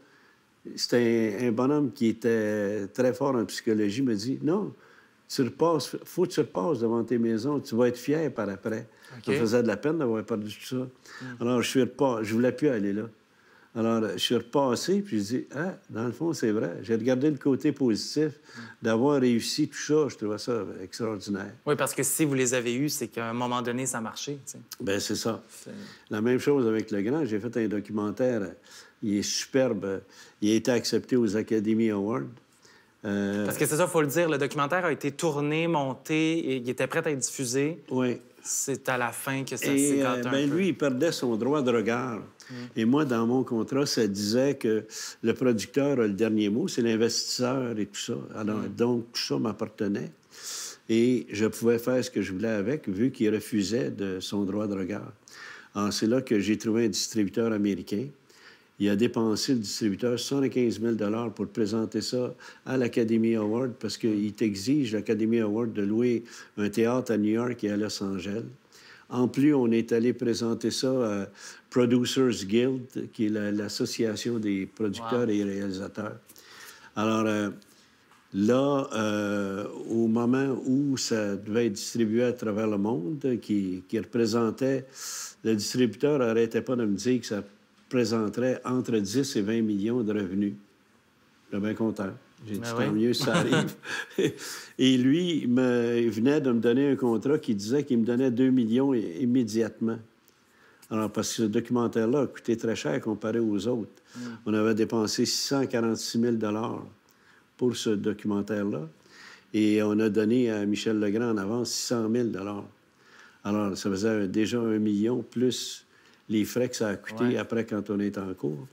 c'était un, un bonhomme qui était très fort en psychologie, me dit « Non, tu repasses, faut que tu repasses devant tes maisons, tu vas être fier par après. » Okay. Ça me faisait de la peine d'avoir perdu tout ça. Mm. Alors, je suis repassé, je voulais plus aller là. Alors, je suis repassé, puis je dis, ah, dans le fond, c'est vrai. J'ai regardé le côté positif mm. d'avoir réussi tout ça. Je trouvais ça extraordinaire. Oui, parce que si vous les avez eus, c'est qu'à un moment donné, ça marchait. Tu sais. Bien, c'est ça. C'est... La même chose avec Legrand. J'ai fait un documentaire. Il est superbe. Il a été accepté aux Academy Awards. Euh... Parce que c'est ça, il faut le dire. Le documentaire a été tourné, monté, et il était prêt à être diffusé. Oui. C'est à la fin que ça et, s'est gâté euh, un ben, peu. Lui, il perdait son droit de regard. Mm. Et moi, dans mon contrat, ça disait que le producteur a le dernier mot, c'est l'investisseur et tout ça. Alors, mm. Donc, tout ça m'appartenait. Et je pouvais faire ce que je voulais avec, vu qu'il refusait de son droit de regard. Alors, c'est là que j'ai trouvé un distributeur américain. Il a dépensé, le distributeur, soixante-quinze mille dollars pour présenter ça à l'Academy Award parce qu'il t'exige, l'Academy Award, de louer un théâtre à New York et à Los Angeles. En plus, on est allé présenter ça à Producers Guild, qui est la, l'association des producteurs wow. et réalisateurs. Alors, euh, là, euh, au moment où ça devait être distribué à travers le monde, qui, qui représentait... Le distributeur n'arrêtait pas de me dire que ça présenterait entre dix et vingt millions de revenus. J'étais bien content. J'ai dit, tant mieux, ça arrive. Et lui, il, me, il venait de me donner un contrat qui disait qu'il me donnait deux millions immédiatement. Alors, parce que ce documentaire-là a coûté très cher comparé aux autres. Mm. On avait dépensé six cent quarante-six mille dollars pour ce documentaire-là. Et on a donné à Michel Legrand en avance six cent mille dollars. Alors, ça faisait déjà un million plus les frais que ça a coûté ouais. après quand on est en cours.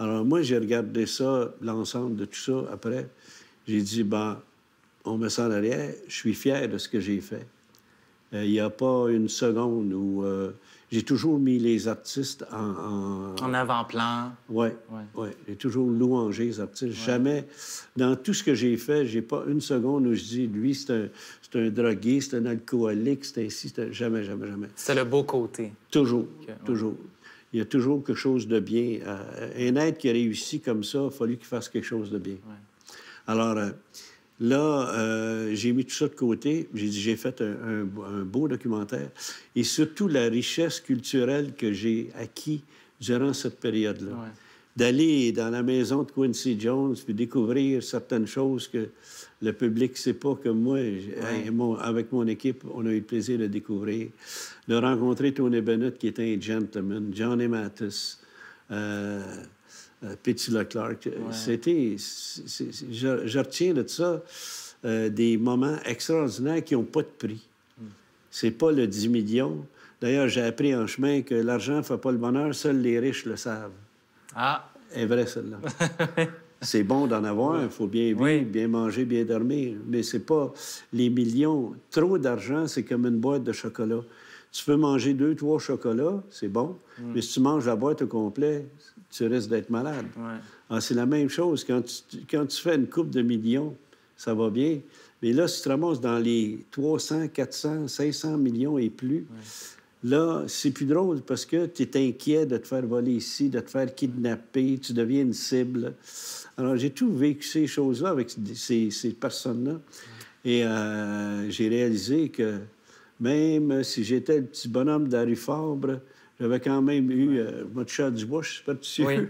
Alors, moi, j'ai regardé ça, l'ensemble de tout ça, après. J'ai dit, ben, on me sent en arrière. Je suis fier de ce que j'ai fait. Il n'y a pas une seconde où... Euh, j'ai toujours mis les artistes en... En, en avant-plan. Oui, ouais. ouais. J'ai toujours louangé les artistes. Ouais. Jamais, dans tout ce que j'ai fait, j'ai pas une seconde où je dis, lui, c'est un, c'est un drogué, c'est un alcoolique, c'est ainsi, c'est un... Jamais, jamais, jamais. C'est le beau côté. Toujours, okay, toujours. Ouais. Il y a toujours quelque chose de bien. Euh, un être qui a réussi comme ça, il a fallu qu'il fasse quelque chose de bien. Ouais. Alors... Euh, Là, euh, j'ai mis tout ça de côté. J'ai dit, j'ai fait un, un, un beau documentaire. Et surtout, la richesse culturelle que j'ai acquis durant cette période-là. Ouais. D'aller dans la maison de Quincy Jones puis découvrir certaines choses que le public ne sait pas, que moi, ouais. mon, avec mon équipe, on a eu le plaisir de découvrir. De rencontrer Tony Bennett, qui était un gentleman, Johnny Mathis, euh, Euh, Petit Leclerc. Ouais. C'était... C'est, c'est, je, je retiens de ça euh, des moments extraordinaires qui n'ont pas de prix. Mm. C'est pas le dix millions. D'ailleurs, j'ai appris en chemin que l'argent ne fait pas le bonheur, seuls les riches le savent. Ah! C'est vrai, celle-là. C'est bon d'en avoir, il faut bien vivre, oui. bien manger, bien dormir, mais c'est pas les millions. Trop d'argent, c'est comme une boîte de chocolat. Tu peux manger deux, trois chocolats, c'est bon, mm. mais si tu manges la boîte au complet, tu risques d'être malade. Ouais. Alors, c'est la même chose. Quand tu, quand tu fais une coupe de millions, ça va bien. Mais là, si tu te ramasses dans les trois cents, quatre cents, cinq cents millions et plus, ouais. là, c'est plus drôle parce que tu es inquiet de te faire voler ici, de te faire kidnapper, tu deviens une cible. Alors, j'ai tout vécu ces choses-là avec ces, ces personnes-là. Ouais. Et euh, j'ai réalisé que même si j'étais le petit bonhomme de la rue Fabre, j'avais quand même eu, euh, votre chat du bois, je suis pas sûr, oui.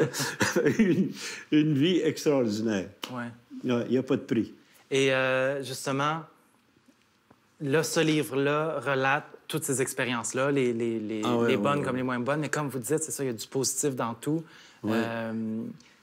une, une vie extraordinaire. Ouais. Il n'y a, a pas de prix. Et euh, justement, là, ce livre-là relate toutes ces expériences-là, les, les, les, ah ouais, les bonnes ouais, comme ouais. les moins bonnes. Mais comme vous dites, c'est ça, il y a du positif dans tout. Ouais. Euh,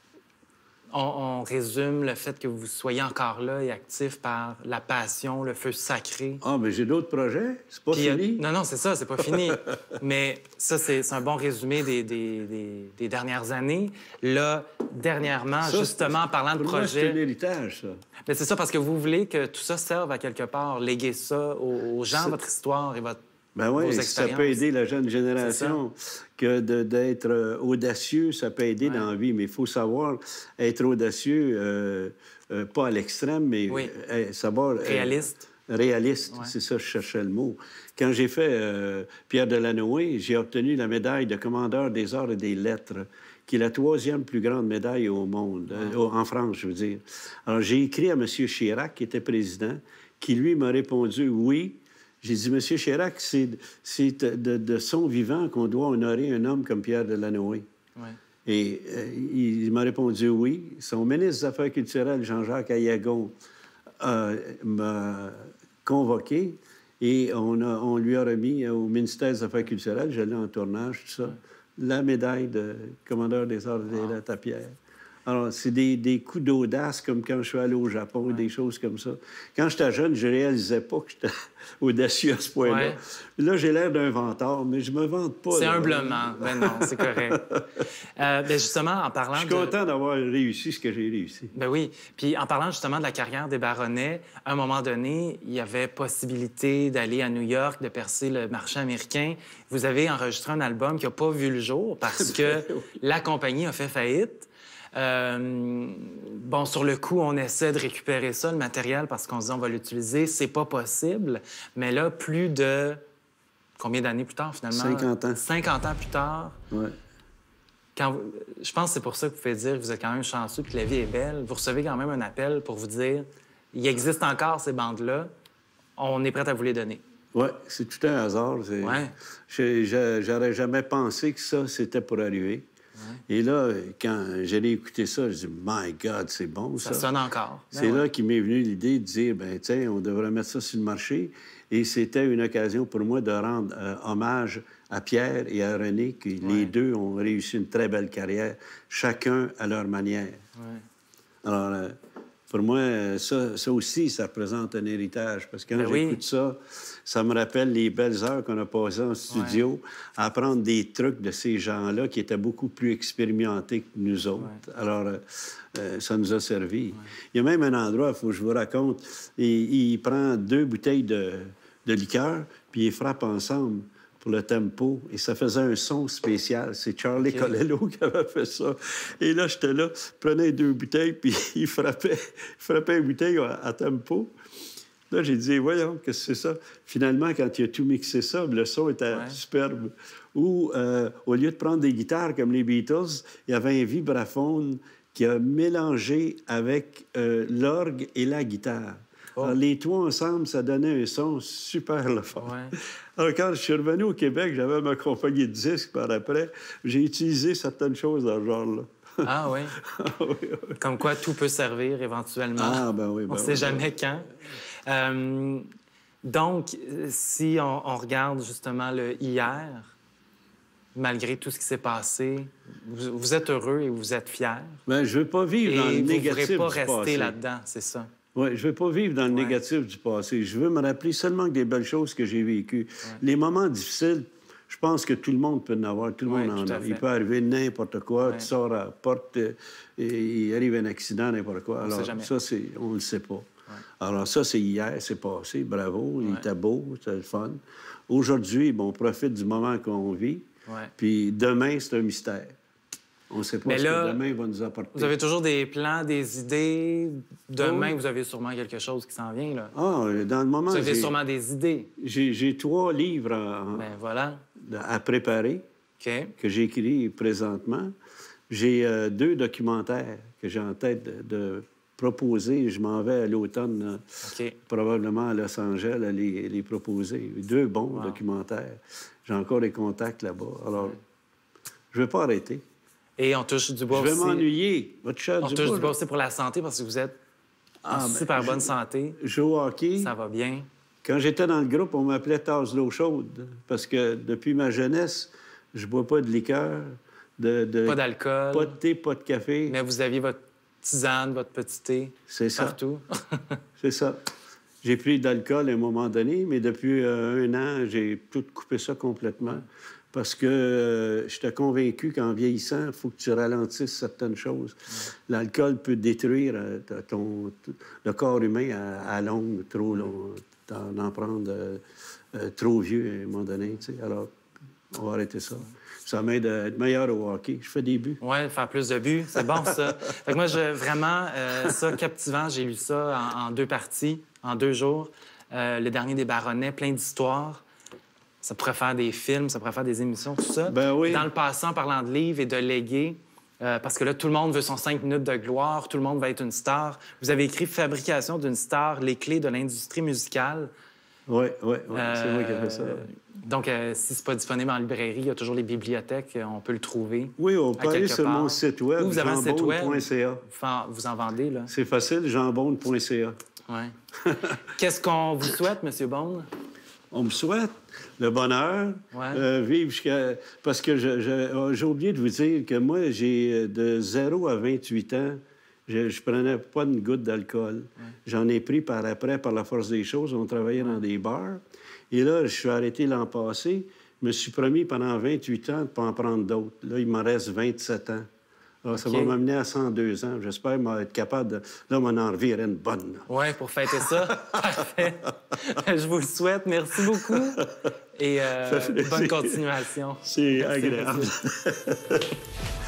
on, on résume le fait que vous soyez encore là et actif par la passion, le feu sacré. Ah, mais j'ai d'autres projets. C'est pas Puis, fini. Euh, non, non, c'est ça, c'est pas fini. Mais ça, c'est, c'est un bon résumé des, des, des, des dernières années. Là, dernièrement, ça, justement, en parlant de pour projet... Moi, c'est un héritage, ça. Mais c'est ça, parce que vous voulez que tout ça serve à quelque part, léguer ça aux, aux gens, c'est... votre histoire et votre... Ben oui, ça peut aider la jeune génération que de, d'être euh, audacieux, ça peut aider ouais. dans la vie, mais il faut savoir être audacieux, euh, euh, pas à l'extrême, mais oui. euh, savoir... Réaliste. Euh, réaliste, ouais. c'est ça, je cherchais le mot. Quand j'ai fait euh, Pierre Delanoë, j'ai obtenu la médaille de commandeur des arts et des lettres, qui est la troisième plus grande médaille au monde, ouais. euh, en France, je veux dire. Alors, j'ai écrit à M. Chirac, qui était président, qui, lui, m'a répondu « oui ». J'ai dit, Monsieur Chirac, c'est, c'est de, de son vivant qu'on doit honorer un homme comme Pierre Delanoë. Ouais. Et euh, il, il m'a répondu oui. Son ministre des Affaires culturelles, Jean-Jacques Ayagon, euh, m'a convoqué et on, a, on lui a remis au ministère des Affaires culturelles, j'allais en tournage, tout ça, ouais. la médaille de commandeur des arts et des lettres à Pierre. Alors, c'est des, des coups d'audace, comme quand je suis allé au Japon, ouais. des choses comme ça. Quand j'étais jeune, je ne réalisais pas que j'étais audacieux à ce point-là. Ouais. Là, j'ai l'air d'un vantard, mais je me vante pas. C'est là. humblement. Ben non, c'est correct. euh, ben justement, en parlant Je suis de... content d'avoir réussi ce que j'ai réussi. Ben oui. Puis en parlant justement de la carrière des Baronnets, à un moment donné, il y avait possibilité d'aller à New York, de percer le marché américain. Vous avez enregistré un album qui n'a pas vu le jour parce que la compagnie a fait faillite. Euh, bon, sur le coup, on essaie de récupérer ça, le matériel, parce qu'on se dit on va l'utiliser. C'est pas possible. Mais là, plus de... Combien d'années plus tard, finalement? cinquante ans. cinquante ans plus tard. Oui. Quand vous... Je pense que c'est pour ça que vous pouvez dire que vous êtes quand même chanceux et que la vie est belle. Vous recevez quand même un appel pour vous dire il existe encore ces bandes-là. On est prêt à vous les donner. Oui, c'est tout un hasard. C'est... Ouais. Je, j'aurais jamais pensé que ça, c'était pour arriver. Ouais. Et là, quand j'allais écouter ça, je dis « My God, c'est bon, ça! » Ça sonne encore. C'est ben là ouais. qu'il m'est venu l'idée de dire « ben tiens, on devrait mettre ça sur le marché. » Et c'était une occasion pour moi de rendre euh, hommage à Pierre et à René, qui ouais. les deux ont réussi une très belle carrière, chacun à leur manière. Ouais. Alors, euh, pour moi, ça, ça aussi, ça représente un héritage. Parce que quand Ben j'écoute oui. ça, ça me rappelle les belles heures qu'on a passées en studio Ouais. à apprendre des trucs de ces gens-là qui étaient beaucoup plus expérimentés que nous autres. Ouais. Alors, euh, euh, ça nous a servi. Ouais. Il y a même un endroit, il faut que je vous raconte, il, il prend deux bouteilles de, de liqueur, puis il frappe ensemble pour le tempo, et ça faisait un son spécial. C'est Charlie okay. Colello qui avait fait ça. Et là, j'étais là, prenais deux bouteilles, puis il frappait, il frappait une bouteille à, à tempo. Là, j'ai dit, voyons, qu'est-ce que c'est ça? Finalement, quand il a tout mixé ça, le son était ouais. superbe. Ou, euh, au lieu de prendre des guitares comme les Beatles, il y avait un vibraphone qui a mélangé avec euh, l'orgue et la guitare. Oh. Alors, les trois ensemble, ça donnait un son super le fun. Ouais. Alors, quand je suis revenu au Québec, j'avais ma compagnie de disques par après. J'ai utilisé certaines choses dans ce genre-là. Ah oui? oui, oui. Comme quoi, tout peut servir éventuellement. Ah, ben oui, ben On ne oui, sait ben jamais oui. quand. Euh, donc, si on, on regarde justement le hier, malgré tout ce qui s'est passé, vous, vous êtes heureux et vous êtes fiers. Bien, je ne veux pas vivre dans le négatif du passé. Et vous ne voudrez pas rester là-dedans, c'est ça. Oui, je ne veux pas vivre dans le ouais. négatif du passé. Je veux me rappeler seulement que des belles choses que j'ai vécues. Ouais. Les moments difficiles, je pense que tout le monde peut en avoir, tout le ouais, monde en a. Il peut arriver n'importe quoi, ouais. tu sors à la porte et il arrive un accident, n'importe quoi. On Alors, ça, c'est, on ne le sait pas. Ouais. Alors, ça, c'est hier, c'est passé, bravo, ouais. il était beau, c'était le fun. Aujourd'hui, bon, on profite du moment qu'on vit, ouais. puis demain, c'est un mystère. On ne sait pas Mais ce là, que demain va nous apporter. Vous avez toujours des plans, des idées. Demain, oh. vous avez sûrement quelque chose qui s'en vient, là. Ah, dans le moment... Vous avez sûrement des idées. J'ai, j'ai trois livres à, ben, voilà. à préparer okay. que j'ai écrits présentement. J'ai euh, deux documentaires que j'ai en tête de, de proposer. Je m'en vais à l'automne, okay. probablement à Los Angeles, à les, les proposer. Deux bons wow. documentaires. J'ai encore des contacts là-bas. Alors, ouais. je ne vais pas arrêter. Et on touche du bois aussi. Je vais aussi. m'ennuyer. Votre chat on du touche bois, du bois aussi pour la santé parce que vous êtes ah, en ben, super bonne je, santé. Je joue au hockey. Ça va bien. Quand j'étais dans le groupe, on m'appelait tasse d'eau chaude parce que depuis ma jeunesse, je bois pas de liqueur, de, de pas d'alcool, pas de thé, pas de café. Mais vous aviez votre tisane, votre petit thé. C'est ça. Partout. C'est ça. J'ai pris de l'alcool à un moment donné, mais depuis euh, un an, j'ai tout coupé ça complètement. Parce que euh, j'étais convaincu qu'en vieillissant, il faut que tu ralentisses certaines choses. Ouais. L'alcool peut détruire euh, ton, le corps humain à, à longue, trop long, d'en prendre euh, euh, trop vieux à un moment donné. Tu sais. Alors, on va arrêter ça. Ça m'aide à être meilleur au hockey. Je fais des buts. Oui, faire plus de buts, c'est bon, ça. Fait que moi, je, vraiment, euh, ça, captivant. J'ai lu ça en, en deux parties, en deux jours. Euh, le dernier des Baronnets, plein d'histoires. Ça pourrait faire des films, ça pourrait faire des émissions, tout ça. Ben oui. Dans le passé, en parlant de livres et de légués, euh, parce que là, tout le monde veut son cinq minutes de gloire, tout le monde va être une star. Vous avez écrit « Fabrication d'une star, les clés de l'industrie musicale ». Oui, oui, oui, euh, c'est moi qui ai fait ça. Donc, euh, si c'est pas disponible en librairie, il y a toujours les bibliothèques, on peut le trouver. Oui, on peut aller sur part. Mon site web, vous avez un site web, jambone point c a. Vous en vendez, là? C'est facile, jambone point c a. Oui. Qu'est-ce qu'on vous souhaite, M. Beaune? On me souhaite le bonheur, ouais. euh, vivre jusqu'à... Parce que je, je, j'ai oublié de vous dire que moi, j'ai de zéro à vingt-huit ans, je ne prenais pas une goutte d'alcool. Ouais. J'en ai pris par après, par la force des choses. On travaillait ouais. dans des bars. Et là, je suis arrêté l'an passé. Je me suis promis pendant vingt-huit ans de ne pas en prendre d'autres. Là, il m'en reste vingt-sept ans. Alors, ça okay. va m'amener à cent deux ans. J'espère être capable de... Là, m'en en revirer une bonne. Oui, pour fêter ça. Parfait. Je vous le souhaite. Merci beaucoup. Et euh, bonne continuation. C'est agréable.